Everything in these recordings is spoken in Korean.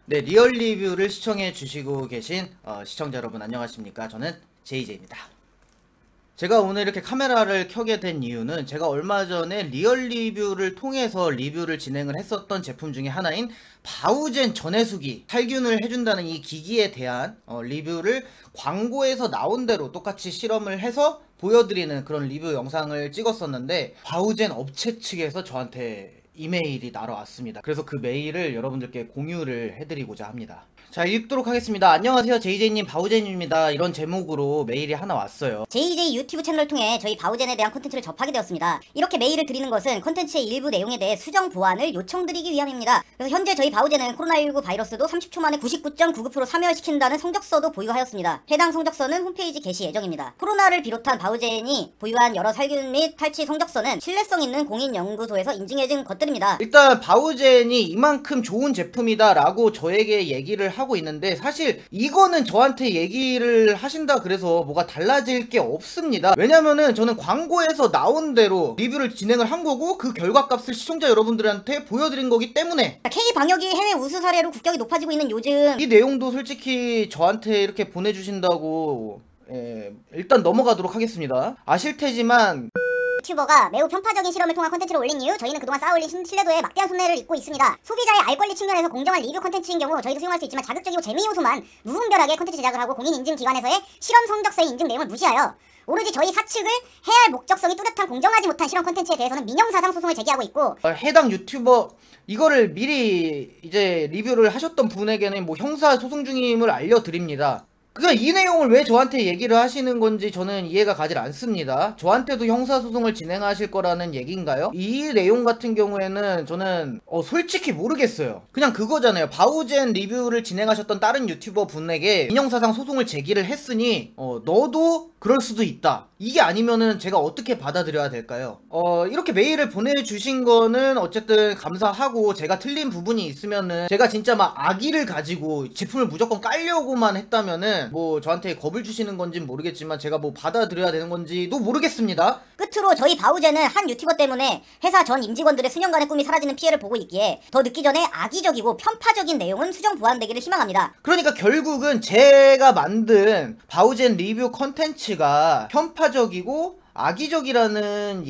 네, 리얼 리뷰를 시청해 주시고 계신 시청자 여러분 안녕하십니까? 저는 JJ입니다. 제가 오늘 이렇게 카메라를 켜게 된 이유는 제가 얼마 전에 리얼 리뷰를 통해서 리뷰를 진행을 했었던 제품 중에 하나인 바우젠 전해수기 살균을 해준다는 이 기기에 대한 리뷰를 광고에서 나온 대로 똑같이 실험을 해서 보여드리는 그런 리뷰 영상을 찍었었는데 바우젠 업체 측에서 저한테 이메일이 날아왔습니다. 그래서 그 메일을 여러분들께 공유를 해드리고자 합니다. 자, 읽도록 하겠습니다. 안녕하세요, JJ님, 바우젠입니다. 이런 제목으로 메일이 하나 왔어요. JJ 유튜브 채널을 통해 저희 바우젠에 대한 콘텐츠를 접하게 되었습니다. 이렇게 메일을 드리는 것은 콘텐츠의 일부 내용에 대해 수정 보완을 요청드리기 위함입니다. 그래서 현재 저희 바우젠은 코로나19 바이러스도 30초 만에 99.99% 사멸시킨다는 성적서도 보유하였습니다. 해당 성적서는 홈페이지 게시 예정입니다. 코로나를 비롯한 바우젠이 보유한 여러 살균 및 탈취 성적서는 신뢰성 있는 공인연구소에서 인증해진 것들입니다. 일단 바우젠이 이만큼 좋은 제품이다 라고 저에게 얘기를 하고 있는데 사실 이거는 저한테 얘기를 하신다 그래서 뭐가 달라질 게 없습니다. 왜냐면은 저는 광고에서 나온 대로 리뷰를 진행을 한 거고 그 결과값을 시청자 여러분들한테 보여드린 거기 때문에 K방역이 해외 우수 사례로 국격이 높아지고 있는 요즘 이 내용도 솔직히 저한테 이렇게 보내주신다고 일단 넘어가도록 하겠습니다. 아실 테지만 유튜버가 매우 편파적인 실험을 통한 콘텐츠를 올린 이후 저희는 그동안 쌓아올린 신뢰도에 막대한 손해를 입고 있습니다. 소비자의 알 권리 측면에서 공정한 리뷰 콘텐츠인 경우 저희도 수용할 수 있지만 자극적이고 재미 요소만 무분별하게 콘텐츠 제작을 하고 공인인증기관에서의 실험 성적서의 인증 내용을 무시하여 오로지 저희 사측을 해할 목적성이 뚜렷한 공정하지 못한 실험 콘텐츠에 대해서는 민형사상 소송을 제기하고 있고 해당 유튜버 이거를 미리 이제 리뷰를 하셨던 분에게는 뭐 형사 소송 중임을 알려드립니다. 그러니까 이 내용을 왜 저한테 얘기를 하시는 건지 저는 이해가 가질 않습니다. 저한테도 형사소송을 진행하실 거라는 얘기인가요? 이 내용 같은 경우에는 저는 솔직히 모르겠어요. 그냥 그거잖아요. 바우젠 리뷰를 진행하셨던 다른 유튜버 분에게 민형사상 소송을 제기를 했으니 너도 그럴 수도 있다. 이게 아니면은 제가 어떻게 받아들여야 될까요? 이렇게 메일을 보내주신 거는 어쨌든 감사하고 제가 틀린 부분이 있으면은 제가 진짜 막 악의를 가지고 제품을 무조건 깔려고만 했다면은 뭐 저한테 겁을 주시는 건지는 모르겠지만 제가 뭐 받아들여야 되는 건지도 모르겠습니다. 끝으로 저희 바우젠은 한 유튜버 때문에 회사 전 임직원들의 수년간의 꿈이 사라지는 피해를 보고 있기에 더 늦기 전에 악의적이고 편파적인 내용은 수정 보완되기를 희망합니다. 그러니까 결국은 제가 만든 바우젠 리뷰 컨텐츠가 편파적이고 악의적이라는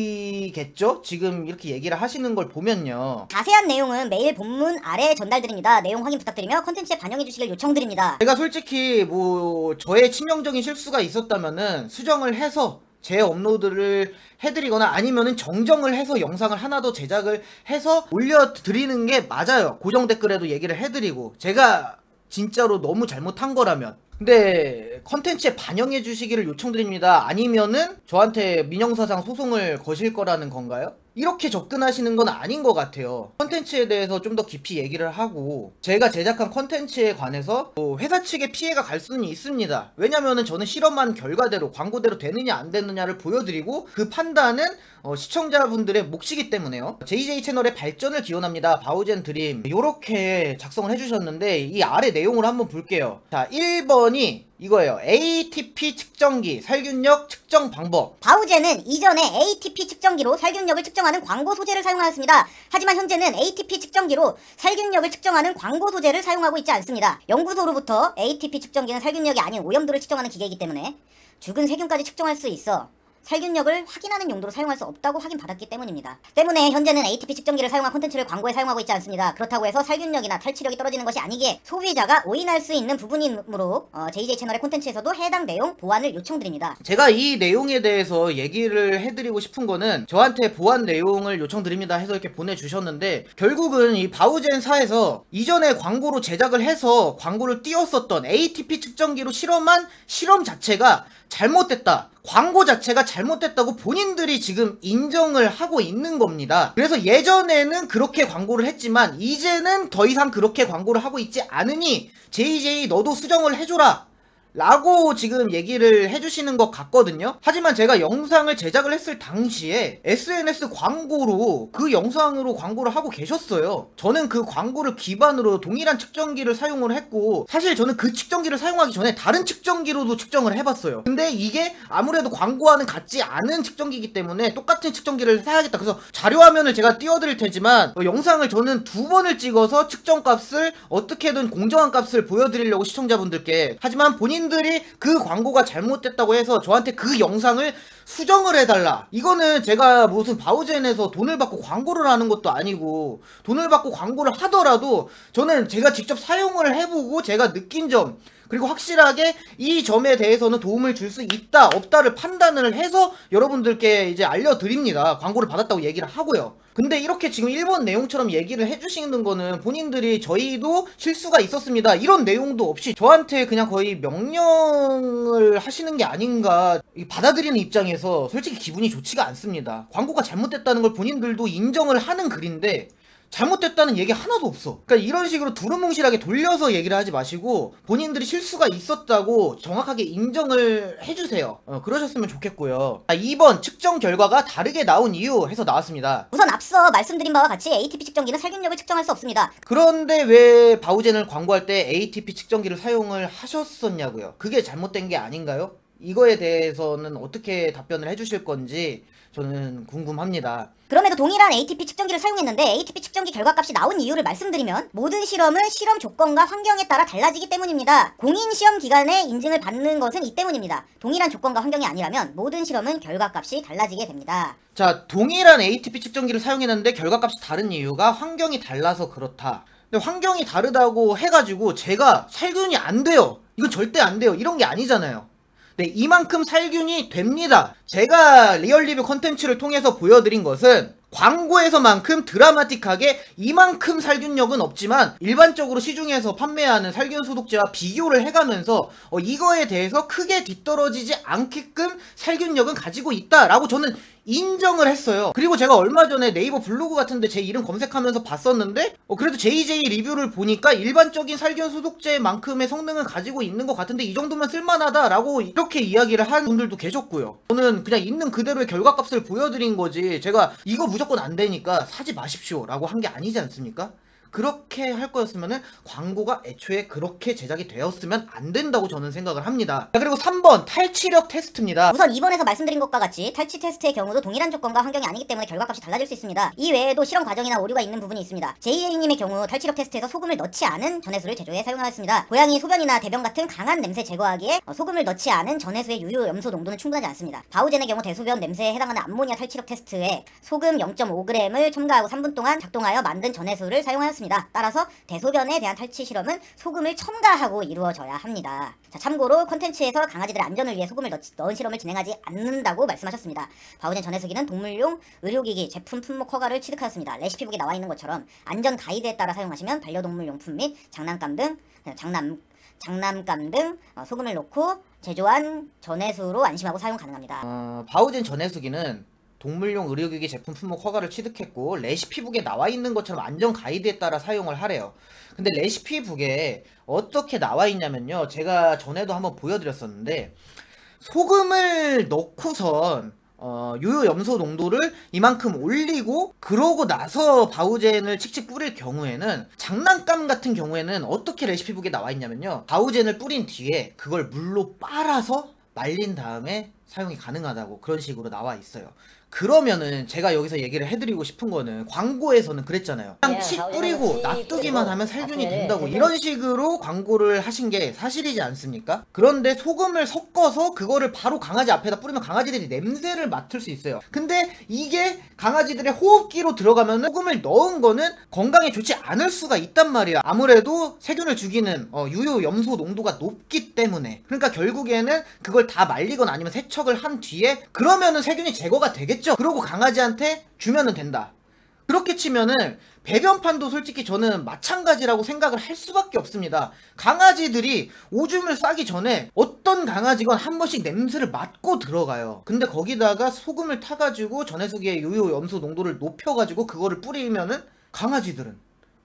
얘기겠죠? 지금 이렇게 얘기를 하시는 걸 보면요. 자세한 내용은 메일 본문 아래에 전달드립니다. 내용 확인 부탁드리며 컨텐츠에 반영해 주시길 요청드립니다. 제가 솔직히 뭐 저의 치명적인 실수가 있었다면은 수정을 해서 재업로드를 해드리거나 아니면은 정정을 해서 영상을 하나 더 제작을 해서 올려드리는 게 맞아요. 고정 댓글에도 얘기를 해드리고 제가 진짜로 너무 잘못한 거라면. 근데 컨텐츠에 반영해 주시기를 요청드립니다. 아니면은 저한테 민형사상 소송을 거실 거라는 건가요? 이렇게 접근하시는 건 아닌 것 같아요. 컨텐츠에 대해서 좀 더 깊이 얘기를 하고 제가 제작한 컨텐츠에 관해서 회사 측에 피해가 갈 수는 있습니다. 왜냐면은 저는 실험한 결과대로 광고대로 되느냐 안 되느냐를 보여드리고 그 판단은 시청자분들의 몫이기 때문에요. JJ 채널의 발전을 기원합니다. 바우젠 드림 이렇게 작성을 해주셨는데 이 아래 내용을 한번 볼게요. 자, 1번이 이거예요. ATP 측정기 살균력 측정 방법. 바우젠은 이전에 ATP 측정기로 살균력을 측정하는 광고 소재를 사용하였습니다. 하지만 현재는 ATP 측정기로 살균력을 측정하는 광고 소재를 사용하고 있지 않습니다. 연구소로부터 ATP 측정기는 살균력이 아닌 오염도를 측정하는 기계이기 때문에 죽은 세균까지 측정할 수 있어 살균력을 확인하는 용도로 사용할 수 없다고 확인받았기 때문입니다. 때문에 현재는 ATP 측정기를 사용한 콘텐츠를 광고에 사용하고 있지 않습니다. 그렇다고 해서 살균력이나 탈취력이 떨어지는 것이 아니기에 소비자가 오인할 수 있는 부분이므로 JJ 채널의 콘텐츠에서도 해당 내용 보완을 요청드립니다. 제가 이 내용에 대해서 얘기를 해드리고 싶은 거는 저한테 보완 내용을 요청드립니다 해서 이렇게 보내주셨는데 결국은 이 바우젠사에서 이전에 광고로 제작을 해서 광고를 띄웠었던 ATP 측정기로 실험한 실험 자체가 잘못됐다. 광고 자체가 잘못됐다고 본인들이 지금 인정을 하고 있는 겁니다. 그래서 예전에는 그렇게 광고를 했지만 이제는 더 이상 그렇게 광고를 하고 있지 않으니 JJ 너도 수정을 해줘라 라고 지금 얘기를 해주시는 것 같거든요. 하지만 제가 영상을 제작을 했을 당시에 SNS 광고로 그 영상으로 광고를 하고 계셨어요. 저는 그 광고를 기반으로 동일한 측정기를 사용을 했고, 사실 저는 그 측정기를 사용하기 전에 다른 측정기로도 측정을 해봤어요. 근데 이게 아무래도 광고와는 같지 않은 측정기이기 때문에 똑같은 측정기를 사야겠다. 그래서 자료화면을 제가 띄워드릴 테지만 영상을 저는 2번을 찍어서 측정값을 어떻게든 공정한 값을 보여드리려고 시청자분들께, 하지만 본인들이 그 광고가 잘못됐다고 해서 저한테 그 영상을 수정을 해달라. 이거는 제가 무슨 바우젠에서 돈을 받고 광고를 하는 것도 아니고, 돈을 받고 광고를 하더라도 저는 제가 직접 사용을 해보고 제가 느낀 점, 그리고 확실하게 이 점에 대해서는 도움을 줄 수 있다 없다를 판단을 해서 여러분들께 이제 알려드립니다. 광고를 받았다고 얘기를 하고요. 근데 이렇게 지금 1번 내용처럼 얘기를 해주시는 거는 본인들이 저희도 실수가 있었습니다 이런 내용도 없이 저한테 그냥 거의 명령을 하시는 게 아닌가, 받아들이는 입장에서 솔직히 기분이 좋지가 않습니다. 광고가 잘못됐다는 걸 본인들도 인정을 하는 글인데 잘못됐다는 얘기 하나도 없어. 그러니까 이런 식으로 두루뭉실하게 돌려서 얘기를 하지 마시고 본인들이 실수가 있었다고 정확하게 인정을 해주세요. 그러셨으면 좋겠고요. 2번 측정 결과가 다르게 나온 이유 해서 나왔습니다. 우선 앞서 말씀드린 바와 같이 ATP 측정기는 살균력을 측정할 수 없습니다. 그런데 왜 바우젠을 광고할 때 ATP 측정기를 사용을 하셨었냐고요. 그게 잘못된 게 아닌가요? 이거에 대해서는 어떻게 답변을 해주실 건지 저는 궁금합니다. 그럼에도 동일한 ATP 측정기를 사용했는데 ATP 측정기 결과값이 나온 이유를 말씀드리면, 모든 실험은 실험 조건과 환경에 따라 달라지기 때문입니다. 공인 시험 기관의 인증을 받는 것은 이 때문입니다. 동일한 조건과 환경이 아니라면 모든 실험은 결과값이 달라지게 됩니다. 자, 동일한 ATP 측정기를 사용했는데 결과값이 다른 이유가 환경이 달라서 그렇다. 근데 환경이 다르다고 해가지고 제가 살균이 안 돼요, 이건 절대 안 돼요, 이런 게 아니잖아요. 네, 이만큼 살균이 됩니다. 제가 리얼리뷰 컨텐츠를 통해서 보여드린 것은 광고에서만큼 드라마틱하게 이만큼 살균력은 없지만 일반적으로 시중에서 판매하는 살균 소독제와 비교를 해가면서 이거에 대해서 크게 뒤떨어지지 않게끔 살균력은 가지고 있다라고 저는 인정을 했어요. 그리고 제가 얼마 전에 네이버 블로그 같은데 제 이름 검색하면서 봤었는데 그래도 JJ 리뷰를 보니까 일반적인 살균 소독제만큼의 성능을 가지고 있는 것 같은데 이 정도면 쓸만하다라고 이렇게 이야기를 한 분들도 계셨고요. 저는 그냥 있는 그대로의 결과값을 보여드린 거지, 제가 이거 무조건 안 되니까 사지 마십시오 라고 한 게 아니지 않습니까? 그렇게 할 거였으면은 광고가 애초에 그렇게 제작이 되었으면 안 된다고 저는 생각을 합니다. 자, 그리고 3번 탈취력 테스트입니다. 우선 2번에서 말씀드린 것과 같이 탈취 테스트의 경우도 동일한 조건과 환경이 아니기 때문에 결과값이 달라질 수 있습니다. 이 외에도 실험 과정이나 오류가 있는 부분이 있습니다. JJ님의 경우 탈취력 테스트에서 소금을 넣지 않은 전해수를 제조해 사용하였습니다. 고양이 소변이나 대변 같은 강한 냄새 제거하기에 소금을 넣지 않은 전해수의 유효 염소 농도는 충분하지 않습니다. 바우젠의 경우 대소변 냄새에 해당하는 암모니아 탈취력 테스트에 소금 0.5g을 첨가하고 3분 동안 작동하여 만든 전해수를 사용하였습니다. 따라서 대소변에 대한 탈취 실험은 소금을 첨가하고 이루어져야 합니다. 자, 참고로 콘텐츠에서 강아지들의 안전을 위해 소금을 넣은 실험을 진행하지 않는다고 말씀하셨습니다. 바우젠 전해수기는 동물용 의료기기 제품 품목 허가를 취득하였습니다. 레시피북에 나와 있는 것처럼 안전 가이드에 따라 사용하시면 반려동물 용품 및 장난감 등 소금을 넣고 제조한 전해수로 안심하고 사용 가능합니다. 바우젠 전해수기는 동물용 의료기기 제품 품목 허가를 취득했고 레시피북에 나와 있는 것처럼 안전 가이드에 따라 사용을 하래요. 근데 레시피북에 어떻게 나와 있냐면요, 제가 전에도 한번 보여드렸었는데 소금을 넣고선 유효 염소 농도를 이만큼 올리고 그러고 나서 바우젠을 칙칙 뿌릴 경우에는, 장난감 같은 경우에는 어떻게 레시피북에 나와 있냐면요, 바우젠을 뿌린 뒤에 그걸 물로 빨아서 말린 다음에 사용이 가능하다고 그런 식으로 나와 있어요. 그러면은 제가 여기서 얘기를 해드리고 싶은 거는, 광고에서는 그랬잖아요. 그냥 칙 뿌리고 놔두기만 하면 살균이 된다고 이런 식으로 광고를 하신 게 사실이지 않습니까? 그런데 소금을 섞어서 그거를 바로 강아지 앞에다 뿌리면 강아지들이 냄새를 맡을 수 있어요. 근데 이게 강아지들의 호흡기로 들어가면 소금을 넣은 거는 건강에 좋지 않을 수가 있단 말이야. 아무래도 세균을 죽이는 유효 염소 농도가 높기 때문에. 그러니까 결국에는 그걸 다 말리거나 아니면 세척을 한 뒤에 그러면은 세균이 제거가 되겠죠. 그러고 강아지한테 주면은 된다. 그렇게 치면은 배변판도 솔직히 저는 마찬가지라고 생각을 할 수밖에 없습니다. 강아지들이 오줌을 싸기 전에 어떤 강아지건 한 번씩 냄새를 맡고 들어가요. 근데 거기다가 소금을 타가지고 전해수기의 유효 염소 농도를 높여가지고 그거를 뿌리면은 강아지들은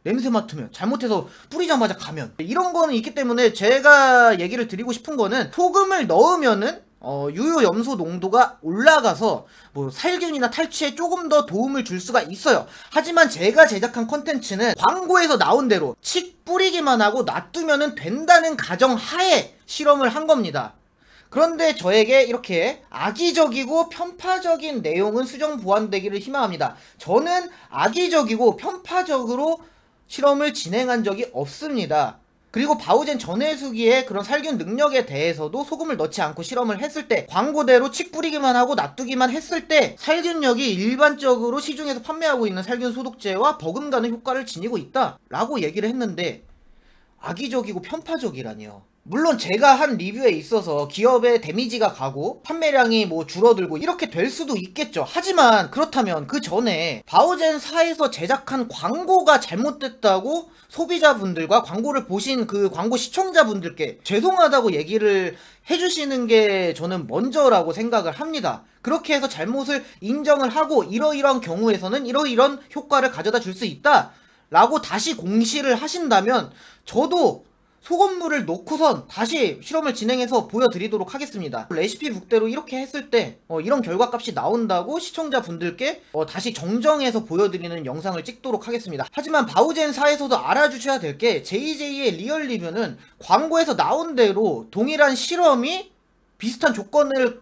냄새 맡으면, 잘못해서 뿌리자마자 가면, 이런 거는 있기 때문에 제가 얘기를 드리고 싶은 거는 소금을 넣으면은 유효 염소 농도가 올라가서 뭐 살균이나 탈취에 조금 더 도움을 줄 수가 있어요. 하지만 제가 제작한 컨텐츠는 광고에서 나온 대로 칡 뿌리기만 하고 놔두면은 된다는 가정하에 실험을 한 겁니다. 그런데 저에게 이렇게 악의적이고 편파적인 내용은 수정 보완되기를 희망합니다. 저는 악의적이고 편파적으로 실험을 진행한 적이 없습니다. 그리고 바우젠 전해수기의 그런 살균 능력에 대해서도 소금을 넣지 않고 실험을 했을 때, 광고대로 칡 뿌리기만 하고 놔두기만 했을 때 살균력이 일반적으로 시중에서 판매하고 있는 살균 소독제와 버금가는 효과를 지니고 있다 라고 얘기를 했는데, 악의적이고 편파적이라니요. 물론 제가 한 리뷰에 있어서 기업에 데미지가 가고 판매량이 뭐 줄어들고 이렇게 될 수도 있겠죠. 하지만 그렇다면 그 전에 바우젠사에서 제작한 광고가 잘못됐다고 소비자분들과 광고를 보신 그 광고 시청자분들께 죄송하다고 얘기를 해주시는 게 저는 먼저라고 생각을 합니다. 그렇게 해서 잘못을 인정을 하고 이러이러한 경우에서는 이러이러한 효과를 가져다 줄 수 있다 라고 다시 공시를 하신다면 저도 소금물을 넣고선 다시 실험을 진행해서 보여드리도록 하겠습니다. 레시피 북대로 이렇게 했을 때 이런 결과값이 나온다고 시청자분들께 다시 정정해서 보여드리는 영상을 찍도록 하겠습니다. 하지만 바우젠사에서도 알아주셔야 될 게 JJ의 리얼 리뷰는 광고에서 나온 대로 동일한 실험이 비슷한 조건을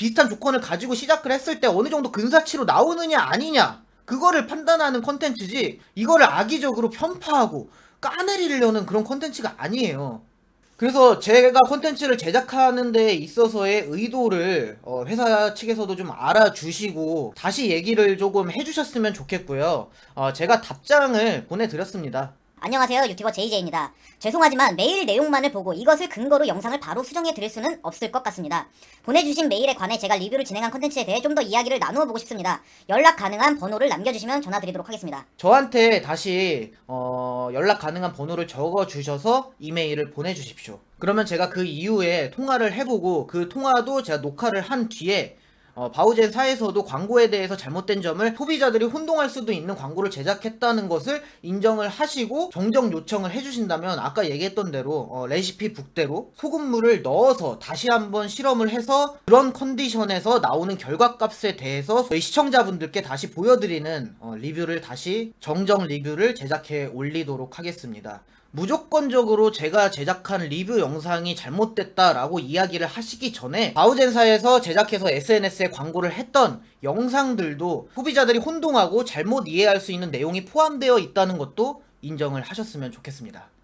가지고 시작을 했을 때 어느 정도 근사치로 나오느냐 아니냐 그거를 판단하는 컨텐츠지, 이거를 악의적으로 편파하고 까내리려는 그런 컨텐츠가 아니에요. 그래서 제가 컨텐츠를 제작하는 데 있어서의 의도를 회사 측에서도 좀 알아주시고 다시 얘기를 조금 해주셨으면 좋겠고요. 제가 답장을 보내드렸습니다. 안녕하세요, 유튜버 JJ입니다. 죄송하지만 메일 내용만을 보고 이것을 근거로 영상을 바로 수정해 드릴 수는 없을 것 같습니다. 보내주신 메일에 관해 제가 리뷰를 진행한 컨텐츠에 대해 좀 더 이야기를 나누어 보고 싶습니다. 연락 가능한 번호를 남겨주시면 전화 드리도록 하겠습니다. 저한테 다시 연락 가능한 번호를 적어주셔서 이메일을 보내주십시오. 그러면 제가 그 이후에 통화를 해보고 그 통화도 제가 녹화를 한 뒤에 바우젠사에서도 광고에 대해서 잘못된 점을 소비자들이 혼동할 수도 있는 광고를 제작했다는 것을 인정을 하시고 정정 요청을 해주신다면 아까 얘기했던 대로 레시피 북대로 소금물을 넣어서 다시 한번 실험을 해서 그런 컨디션에서 나오는 결과값에 대해서 저희 시청자분들께 다시 보여드리는 리뷰를 다시 정정 리뷰를 제작해 올리도록 하겠습니다. 무조건적으로 제가 제작한 리뷰 영상이 잘못됐다라고 이야기를 하시기 전에 바우젠사에서 제작해서 SNS에 광고를 했던 영상들도 소비자들이 혼동하고 잘못 이해할 수 있는 내용이 포함되어 있다는 것도 인정을 하셨으면 좋겠습니다.